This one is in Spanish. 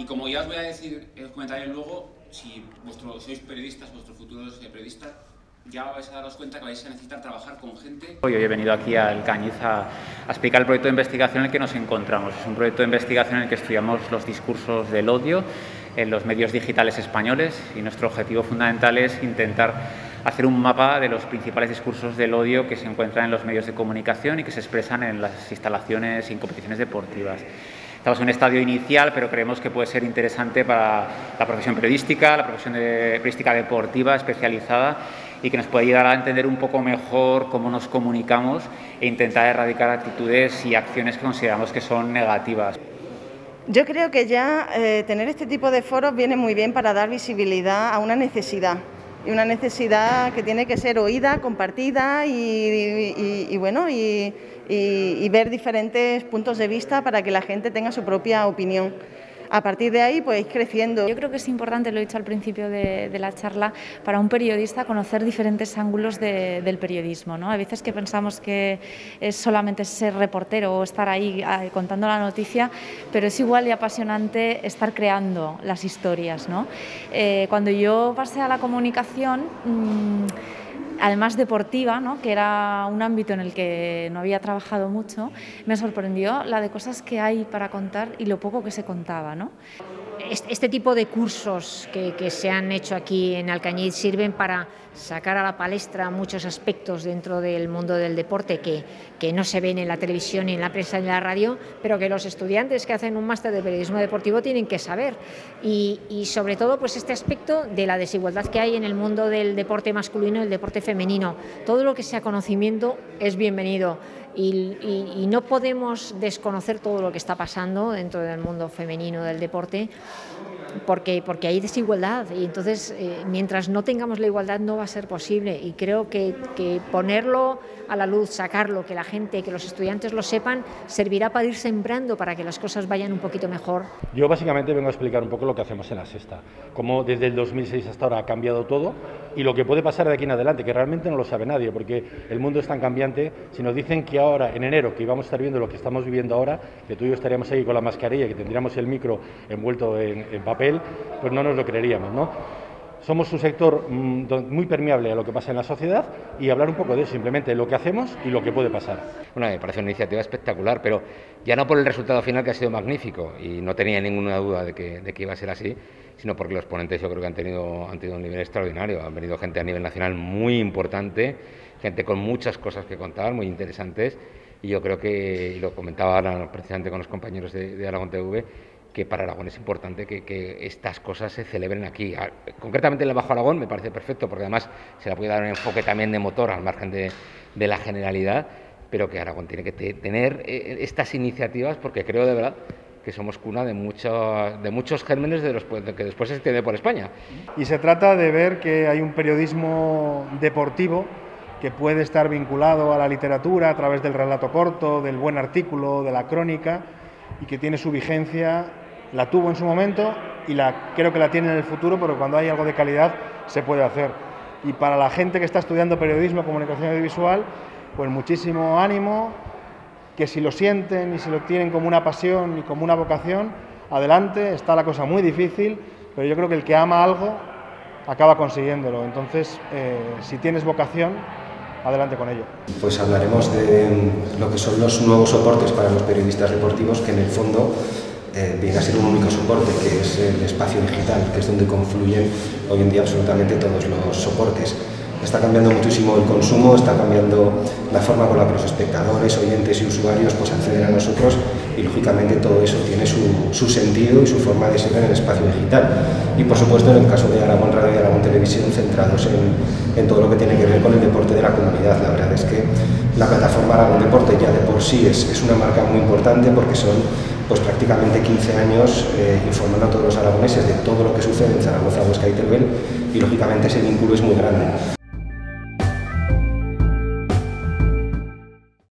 como ya os voy a decir, os comentaré luego, si sois periodistas, vuestro futuro es periodista, ya vais a daros cuenta que vais a necesitar trabajar con gente. Hoy he venido aquí al Cañiz a explicar el proyecto de investigación en el que nos encontramos. Es un proyecto de investigación en el que estudiamos los discursos del odio en los medios digitales españoles y nuestro objetivo fundamental es intentar hacer un mapa de los principales discursos del odio que se encuentran en los medios de comunicación y que se expresan en las instalaciones y en competiciones deportivas. Estamos en un estadio inicial, pero creemos que puede ser interesante para la profesión periodística, la profesión periodística deportiva especializada y que nos puede ayudar a entender un poco mejor cómo nos comunicamos e intentar erradicar actitudes y acciones que consideramos que son negativas. Yo creo que ya tener este tipo de foros viene muy bien para dar visibilidad a una necesidad. Y una necesidad que tiene que ser oída, compartida y ver diferentes puntos de vista para que la gente tenga su propia opinión. A partir de ahí, pues, creciendo. Yo creo que es importante, lo he dicho al principio de la charla, para un periodista conocer diferentes ángulos del periodismo, ¿no? Hay veces que pensamos que es solamente ser reportero o estar ahí contando la noticia, pero es igual y apasionante estar creando las historias, ¿no? Cuando yo pasé a la comunicación, además deportiva, ¿no?, que era un ámbito en el que no había trabajado mucho, me sorprendió la de cosas que hay para contar y lo poco que se contaba, ¿no? Este tipo de cursos que se han hecho aquí en Alcañiz sirven para sacar a la palestra muchos aspectos dentro del mundo del deporte que no se ven en la televisión, ni en la prensa, ni en la radio, pero que los estudiantes que hacen un máster de periodismo deportivo tienen que saber. Y sobre todo, pues, este aspecto de la desigualdad que hay en el mundo del deporte masculino y el deporte femenino. Todo lo que sea conocimiento es bienvenido. Y no podemos desconocer todo lo que está pasando dentro del mundo femenino del deporte porque hay desigualdad y entonces mientras no tengamos la igualdad no va a ser posible y creo que ponerlo a la luz, sacarlo, que la gente, que los estudiantes lo sepan, servirá para ir sembrando para que las cosas vayan un poquito mejor. Yo básicamente vengo a explicar un poco lo que hacemos en La Sexta, cómo desde el 2006 hasta ahora ha cambiado todo y lo que puede pasar de aquí en adelante, que realmente no lo sabe nadie porque el mundo es tan cambiante. Si nos dicen que ahora, en enero, que íbamos a estar viendo lo que estamos viviendo ahora, que tú y yo estaríamos ahí con la mascarilla, que tendríamos el micro envuelto en papel, pues no nos lo creeríamos, ¿no? Somos un sector muy permeable a lo que pasa en la sociedad y hablar un poco de eso, simplemente lo que hacemos y lo que puede pasar. Bueno, me parece una iniciativa espectacular, pero ya no por el resultado final, que ha sido magnífico y no tenía ninguna duda de que iba a ser así, sino porque los ponentes yo creo que han tenido un nivel extraordinario. Han venido gente a nivel nacional muy importante, gente con muchas cosas que contar, muy interesantes, y yo creo que, y lo comentaba ahora precisamente con los compañeros de Aragón TV, que para Aragón es importante que estas cosas se celebren aquí. Concretamente en el Bajo Aragón me parece perfecto, porque además se le puede dar un enfoque también de motor al margen de la generalidad, pero que Aragón tiene que tener estas iniciativas, porque creo de verdad que somos cuna de muchos gérmenes que después se extiende por España. Y se trata de ver que hay un periodismo deportivo que puede estar vinculado a la literatura a través del relato corto, del buen artículo, de la crónica, y que tiene su vigencia, la tuvo en su momento y creo que la tiene en el futuro, pero cuando hay algo de calidad se puede hacer. Y para la gente que está estudiando periodismo, comunicación audiovisual, pues muchísimo ánimo, que si lo sienten y si lo tienen como una pasión y como una vocación, adelante. Está la cosa muy difícil, pero yo creo que el que ama algo acaba consiguiéndolo. Entonces, si tienes vocación, adelante con ello. Pues hablaremos de lo que son los nuevos soportes para los periodistas deportivos, que en el fondo viene a ser un único soporte, que es el espacio digital, que es donde confluyen hoy en día absolutamente todos los soportes. Está cambiando muchísimo el consumo, está cambiando la forma con la que los espectadores, oyentes y usuarios pues acceden a nosotros y lógicamente todo eso tiene su sentido y su forma de ser en el espacio digital. Y por supuesto en el caso de Aragón Radio y Aragón Televisión centrados en todo lo que tiene que ver con el deporte de la comunidad. La verdad es que la plataforma Aragón Deporte ya de por sí es una marca muy importante porque son pues prácticamente 15 años informando a todos los aragoneses de todo lo que sucede en Zaragoza, Huesca y Teruel y lógicamente ese vínculo es muy grande.